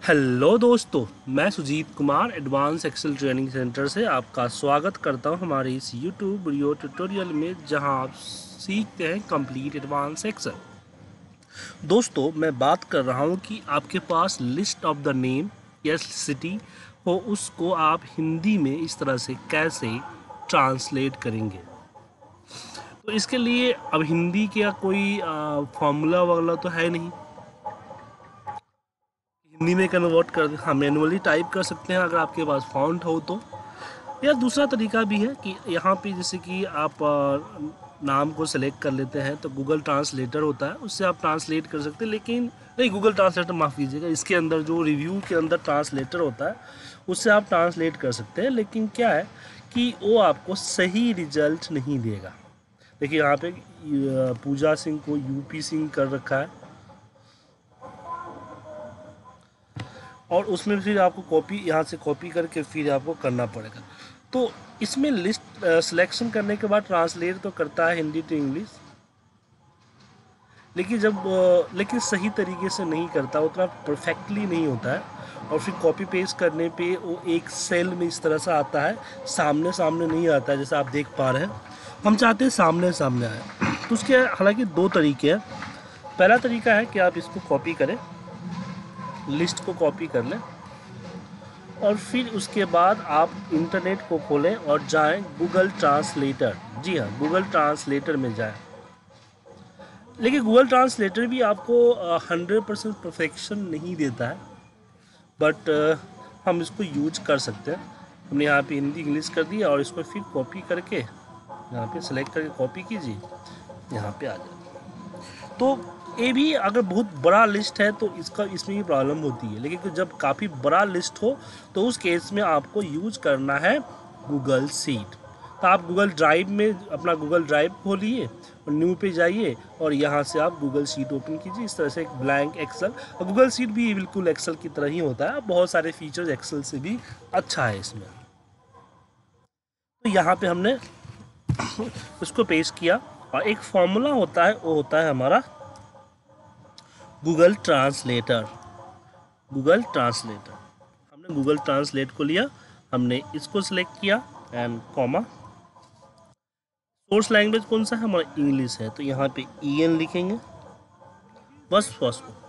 Hello दोस्तों, मैं Sujeet Kumar advance excel training centre से आपका स्वागत करता हूं हमारे इस यूट्यूब वीडियो ट्यूटोरियल में, जहां आप सीखते हैं कंप्लीट एडवांस एक्सेल। दोस्तों, मैं बात कर रहा हूं कि आपके पास लिस्ट ऑफ द नेम या सिटी हो, उसको आप हिंदी में इस तरह से कैसे ट्रांसलेट करेंगे। तो इसके लिए अब हिंदी का कोई फॉर्मूला वगैरह तो है नहीं, हिंदी में कन्वर्ट कर हाँ मैनुअली टाइप कर सकते हैं अगर आपके पास फॉन्ट हो तो। या दूसरा तरीका भी है कि यहाँ पे जैसे कि आप नाम को सेलेक्ट कर लेते हैं तो गूगल ट्रांसलेटर होता है, उससे आप ट्रांसलेट कर सकते हैं। लेकिन नहीं, गूगल ट्रांसलेटर माफ़ कीजिएगा, इसके अंदर जो रिव्यू के अंदर ट्रांसलेटर होता है उससे आप ट्रांसलेट कर सकते हैं। लेकिन क्या है कि वो आपको सही रिजल्ट नहीं देगा। देखिए यहाँ पे पूजा सिंह को यूपी सिंह कर रखा है, और उसमें फिर आपको कॉपी यहाँ से कॉपी करके फिर आपको करना पड़ेगा। तो इसमें लिस्ट सिलेक्शन करने के बाद ट्रांसलेट तो करता है हिंदी टू इंग्लिश, लेकिन सही तरीके से नहीं करता, उतना परफेक्टली नहीं होता है। और फिर कॉपी पेस्ट करने पे वो एक सेल में इस तरह से आता है, सामने सामने नहीं आता है जैसा आप देख पा रहे हैं। हम चाहते हैं सामने सामने आए। तो उसके हालांकि दो तरीके हैं। पहला तरीका है कि आप इसको कॉपी करें, लिस्ट को कॉपी कर लें, और फिर उसके बाद आप इंटरनेट को खोलें और जाएं गूगल ट्रांसलेटर। जी हाँ, गूगल ट्रांसलेटर में जाएं। लेकिन गूगल ट्रांसलेटर भी आपको 100% परफेक्शन नहीं देता है, बट हम इसको यूज कर सकते हैं। हमने यहाँ पे हिंदी इंग्लिश कर दिया और इसको फिर कॉपी करके यहाँ पे सेलेक्ट करके कॉपी कीजिए, यहाँ पे आ जाए। तो ये भी अगर बहुत बड़ा लिस्ट है तो इसमें भी प्रॉब्लम होती है। लेकिन जब काफ़ी बड़ा लिस्ट हो तो उस केस में आपको यूज करना है गूगल शीट। तो आप गूगल ड्राइव में अपना गूगल ड्राइव खोलिए और न्यू पे जाइए और यहाँ से आप गूगल शीट ओपन कीजिए। इस तरह से एक ब्लैंक एक्सेल, और गूगल शीट भी बिल्कुल एक्सेल की तरह ही होता है, बहुत सारे फीचर्स एक्सेल से भी अच्छा है इसमें। तो यहाँ पे हमने उसको पेस्ट किया, और एक फॉर्मूला होता है, वो होता है हमारा गूगल ट्रांसलेटर। गूगल ट्रांसलेटर, हमने गूगल ट्रांसलेट को लिया, हमने इसको सिलेक्ट किया एंड कॉमा। सोर्स लैंग्वेज कौन सा है हमारा? इंग्लिश है, तो यहाँ पे EN लिखेंगे बस फर्स्ट में।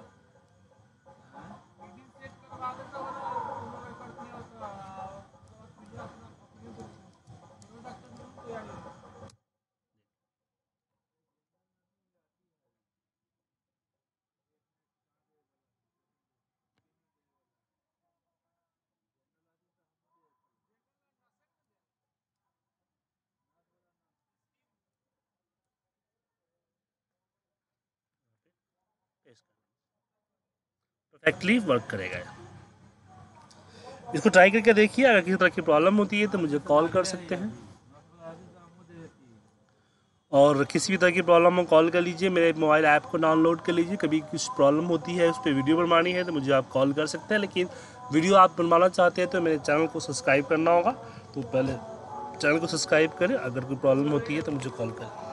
परफेक्टली वर्क करेगा। इसको ट्राई करके देखिए। अगर किसी तरह की प्रॉब्लम होती है तो मुझे कॉल कर सकते हैं, और किसी भी तरह की प्रॉब्लम हो कॉल कर लीजिए। मेरे मोबाइल ऐप को डाउनलोड कर लीजिए। कभी कुछ प्रॉब्लम होती है, उस पर वीडियो बनवानी है तो मुझे आप कॉल कर सकते हैं। लेकिन वीडियो आप बनवाना चाहते हैं तो मेरे चैनल को सब्सक्राइब करना होगा, तो पहले चैनल को सब्सक्राइब करें। अगर कोई प्रॉब्लम होती है तो मुझे कॉल करें।